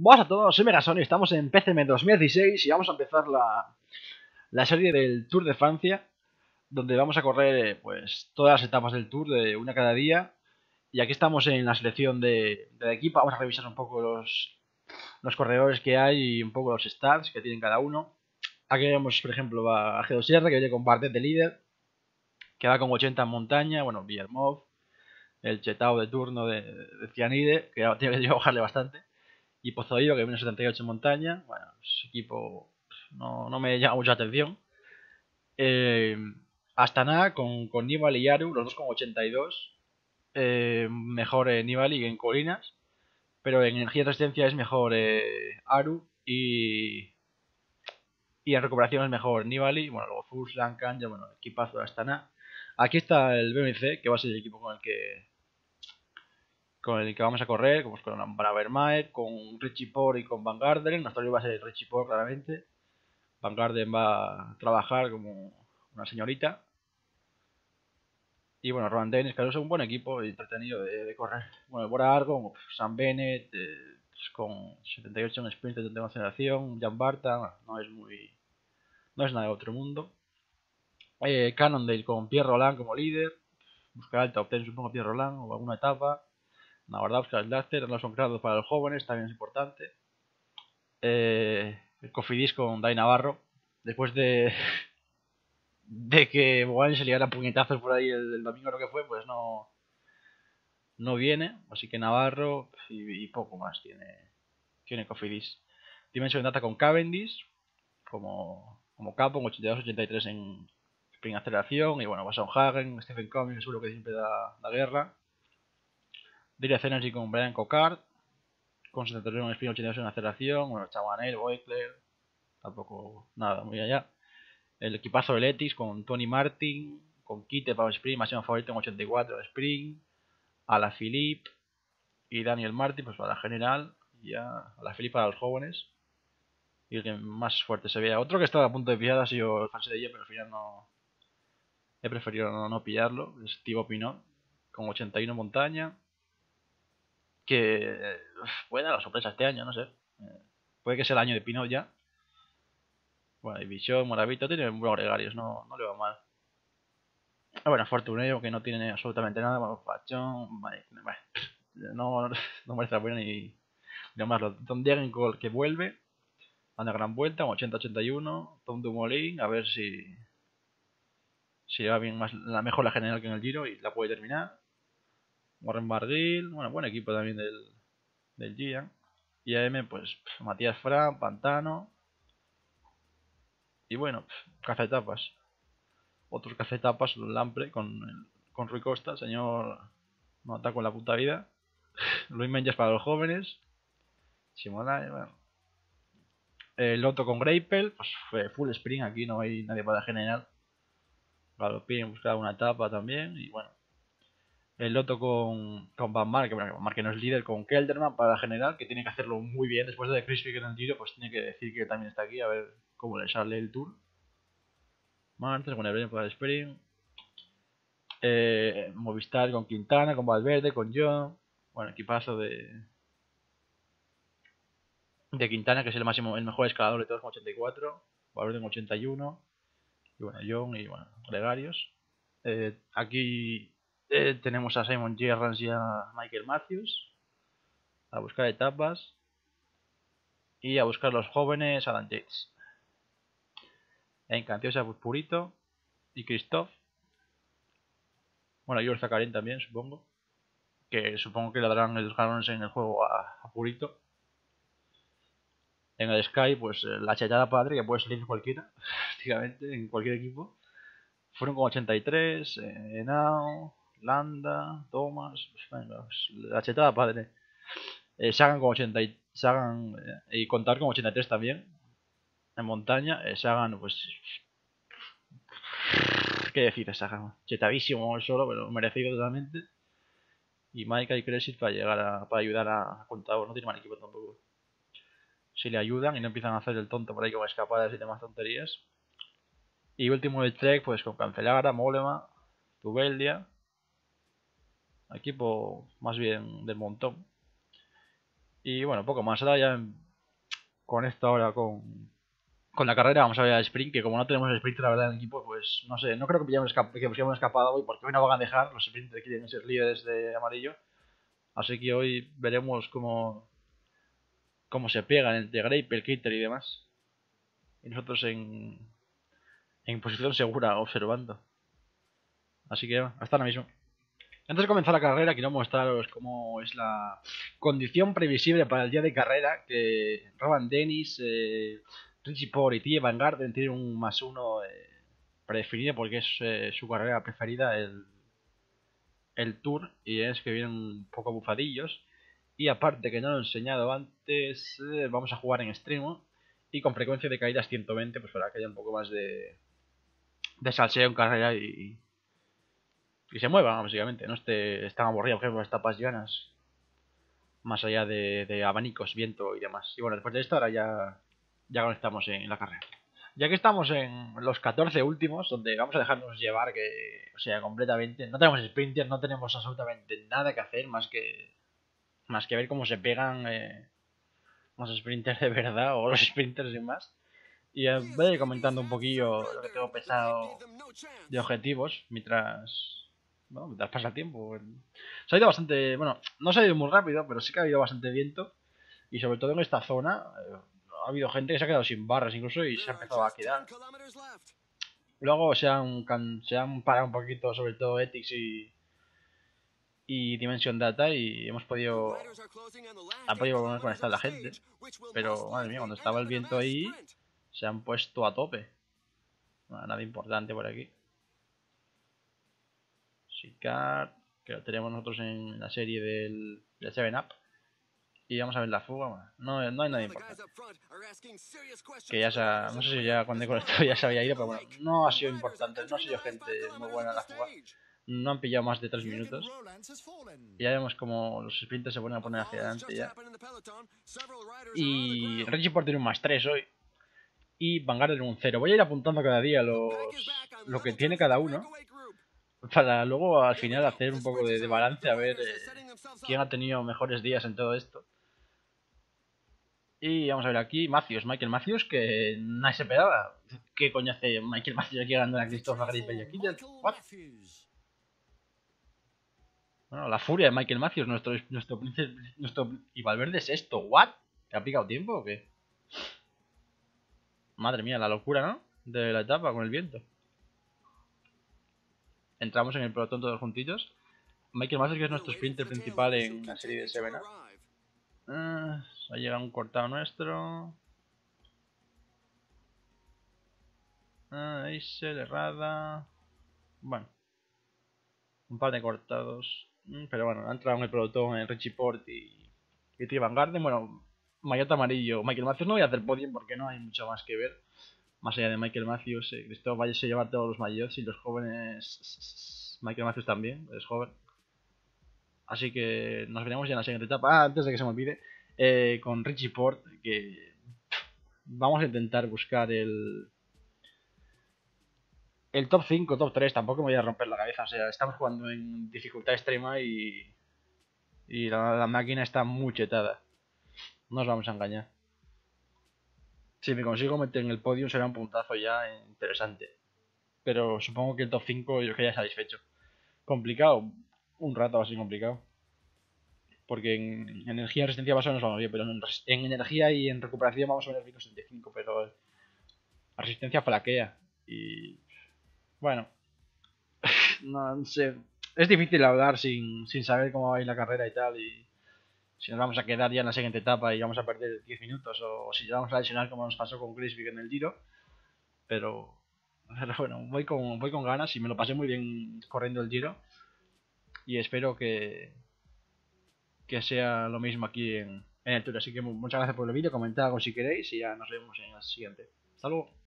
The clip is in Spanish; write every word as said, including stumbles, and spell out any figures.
Buenas a todos, soy Megasony, estamos en P C M dos mil dieciséis y vamos a empezar la, la serie del Tour de Francia, donde vamos a correr pues todas las etapas del Tour, de una cada día. Y aquí estamos en la selección de, de equipo, vamos a revisar un poco los, los corredores que hay y un poco los stats que tienen cada uno. Aquí vemos, por ejemplo, a G dos R, que viene con Bardet de líder, que va con ochenta en montaña, bueno, Villermoz, el Chetao de turno de, de Cianide, que tiene que bajarle bastante. Y Pozoillo, que viene setenta y ocho en montaña. Bueno, ese equipo no, no me llama mucha atención. Eh, Astana con, con Nibali y Aru, los dos con ochenta y dos. Eh, mejor eh, Nibali en colinas. Pero en energía y resistencia es mejor eh, Aru. Y, y en recuperación es mejor Nibali. Bueno, luego Fuslan, Kanja, bueno, equipazo de Astana. Aquí está el B M C, que va a ser el equipo con el que con el que vamos a correr, como es con Bravermaet, con Richie Porte y con Van Garderen. Nuestro líder va a ser Richie Porte, claramente. Van Garderen va a trabajar como una señorita. Y bueno, Rowan Dennis, que es un buen equipo y entretenido de, de correr. Bueno, Bora Argo, Sam Bennett, eh, pues con setenta y ocho en sprint de última generación, Jan Barta, no es muy. No es nada de otro mundo. Eh, Cannondale con Pierre Roland como líder. Buscar el top ten, supongo, Pierre Roland o alguna etapa. La verdad, buscar el Duster, no son creados para los jóvenes, también es importante. Eh, el Cofidis con Dai Navarro. Después de de que Bogan se liara puñetazos por ahí el, el domingo, lo que fue, pues no no viene. Así que Navarro y, y poco más tiene tiene Cofidis. Dimension Data con Cavendish como, como capo, en ochenta y dos ochenta y tres en sprint aceleración. Y bueno, Wasson Hagen, Stephen Cummings, seguro que siempre da, da guerra. Direct Energy con Brian Cocard, con setenta y uno en sprint ochenta y dos en aceleración. Bueno, Chabanel, Boycler, tampoco nada muy allá. El equipazo de Letis con Tony Martin, con Kite para el sprint, máximo favorito en ochenta y cuatro en sprint. Alaphilippe y Daniel Martin pues para la general. Y ya Alaphilippe para los jóvenes. Y el que más fuerte se vea. Otro que estaba a punto de pillar ha sido el Fancy de pero al final no. He preferido no, no pillarlo. Es Thibaut Pinot con ochenta y uno montaña. Que uf, puede dar la sorpresa este año, no sé. Eh, puede que sea el año de Pinot ya. Bueno, y Bichon, Moravito tienen buenos gregarios, no, no le va mal. Ah, bueno, Fortuneo, que no tiene absolutamente nada. Bueno, Pachón, vale, vale, no, no merece la pena ni, ni más. Tom Degenkolb, que vuelve a una gran vuelta, ochenta ochenta y uno. Tom Dumoulin, a ver si si le va bien más, la mejor la general que en el Giro y la puede terminar. Warren Barguil, bueno, buen equipo también del, del Gian. Y A M, pues Matías Fran, Pantano. Y bueno, cazetapas. Otros cazetapas, Lampre con, con Rui Costa, señor no ataco en la puta vida. Luis Menges para los jóvenes. Simonai, bueno. El Loto con Greipel, pues fue full sprint, aquí no hay nadie para general. Galopín buscaba una etapa también y bueno. El Loto con, con Van Mark, que, bueno, Van Mark que no es líder, con Kelderman para la general, que tiene que hacerlo muy bien. Después de Chris Figg en el Giro, pues tiene que decir que también está aquí, a ver cómo le sale el Tour. Martes con Ebren para el sprint. Eh, Movistar con Quintana, con Valverde, con John. Bueno, equipazo de de Quintana, que es el máximo, el mejor escalador de todos con ochenta y cuatro. Valverde con ochenta y uno. Y bueno, John y bueno, gregarios. Eh, aquí eh, tenemos a Simon Gerrans y a Michael Matthews a buscar etapas y a buscar los jóvenes Adam Yates. En Cantiosa Purito y Christoph. Bueno, George Zakarin también, supongo. Que supongo que le darán los galones en el juego a, a Purito. En el Sky, pues la chetada padre, que puede salir cualquiera, prácticamente, en cualquier equipo. Fueron con ochenta y tres, eh, Henao, Landa, Thomas, pues, venga, pues, la chetada padre. Eh, Sagan con ochenta y, Sagan, eh, y contar con ochenta y tres también. En montaña, eh, Sagan, pues. ¿Qué decir de Sagan? Chetadísimo solo, pero merecido totalmente. Y Maika y Crescit para llegar a, para ayudar a Contador, no tiene mal equipo tampoco. Si le ayudan y no empiezan a hacer el tonto por ahí con escapadas y demás tonterías. Y último del Trek, pues con Cancelara, Mollema, Tubeldia. Equipo más bien del montón. Y bueno, poco más. Ahora ya con esto ahora con, con la carrera vamos a ver al sprint, que como no tenemos el sprint la verdad en el equipo, pues no sé, no creo que pillamos, escap que pillamos escapado hoy, porque hoy no van a dejar, los sprinters quieren ser líderes de amarillo. Así que hoy veremos cómo, cómo se pegan entre Grape, Kitter y demás. Y nosotros en, en posición segura observando. Así que hasta ahora mismo. Antes de comenzar la carrera quiero mostraros cómo es la condición previsible para el día de carrera, que Rowan Dennis, eh, Richie Porte y T. Van Garden tienen un más uno eh, predefinido porque es eh, su carrera preferida, el, el Tour, y es que vienen un poco bufadillos. Y aparte que no lo he enseñado antes, eh, vamos a jugar en extremo y con frecuencia de caídas ciento veinte, pues para que haya un poco más de, de salseo en carrera y, y se mueva, básicamente, no esté tan aburrido, por ejemplo, las tapas llanas, más allá de, de abanicos, viento y demás. Y bueno, después de esto ahora ya, ya conectamos en la carrera. Ya que estamos en los catorce últimos, donde vamos a dejarnos llevar, que, o sea, completamente, no tenemos sprinters, no tenemos absolutamente nada que hacer más que más que ver cómo se pegan eh, los sprinters de verdad o los sprinters sin más. Y eh, voy a ir comentando un poquillo lo que tengo pensado de objetivos mientras, bueno, mientras pasa el tiempo. Se ha ido bastante, bueno, no se ha ido muy rápido, pero sí que ha habido bastante viento. Y sobre todo en esta zona eh, ha habido gente que se ha quedado sin barras incluso y se ha empezado a quedar. Luego se han, se han parado un poquito, sobre todo Ethics y, y Dimension Data, y hemos podido ha podido volver a conectar la gente, pero madre mía, cuando estaba el viento ahí se han puesto a tope. Bueno, nada importante por aquí. Sicar, que lo tenemos nosotros en la serie del, del seven up. Y vamos a ver la fuga. No, no hay nada importante. Que ya se ha, no sé si ya cuando he conectado ya se había ido, pero bueno, no ha sido importante. No ha sido gente muy buena la fuga. No han pillado más de tres minutos. Y ya vemos como los sprinters se ponen a poner hacia adelante ya. Y Richie Porte tiene un más tres hoy. Y Van Garden un cero. Voy a ir apuntando cada día los, lo que tiene cada uno. Para luego al final hacer un poco de, de balance, a ver eh, quién ha tenido mejores días en todo esto. Y vamos a ver aquí, Matthews, Michael Matthews, que nadie se esperaba. ¿Qué coño hace Michael Matthews aquí ganando a Christopher Grape y aquí? ¿What? Bueno, la furia de Michael Matthews, nuestro, nuestro príncipe, nuestro... Y Valverde es esto, ¿what? ¿Te ha picado tiempo o qué? Madre mía, la locura, ¿no? De la etapa con el viento. Entramos en el pelotón todos juntitos. Michael Matthews, que es nuestro sprinter principal en la serie de seven up. Uh, ha llegado un cortado nuestro. Uh, Eisel, errada. Bueno, un par de cortados. Mm, pero bueno, ha entrado en el pelotón en Richie Porte y, y T. Van Garden. Bueno, maillot amarillo. Michael Matthews no voy a hacer podium porque no hay mucho más que ver. Más allá de Michael Matthews, eh, Cristóbal Valle se lleva todos los maillots y los jóvenes. Michael Matthews también, es joven. Así que nos veremos ya en la siguiente etapa. Ah, antes de que se me olvide, eh, con Richie Porte, que vamos a intentar buscar el el top cinco, top tres. Tampoco me voy a romper la cabeza. O sea, estamos jugando en dificultad extrema y, y la, la máquina está muy chetada. No nos vamos a engañar. Si me consigo meter en el podio será un puntazo ya interesante. Pero supongo que el top cinco yo quedaría satisfecho. Complicado, un rato así complicado. Porque en energía y resistencia base nos vamos bien, pero en, en energía y en recuperación vamos a ver el setenta y cinco, pero la resistencia flaquea. Y bueno, no, no sé. Es difícil hablar sin, sin saber cómo va a ir la carrera y tal. Y si nos vamos a quedar ya en la siguiente etapa y vamos a perder diez minutos, o, o si ya vamos a lesionar como nos pasó con Crisby en el Giro. Pero, pero bueno, voy con, voy con ganas y me lo pasé muy bien corriendo el Giro. Y espero que, que sea lo mismo aquí en, en el Tour. Así que muchas gracias por el vídeo, comentad algo si queréis y ya nos vemos en el siguiente. Hasta luego.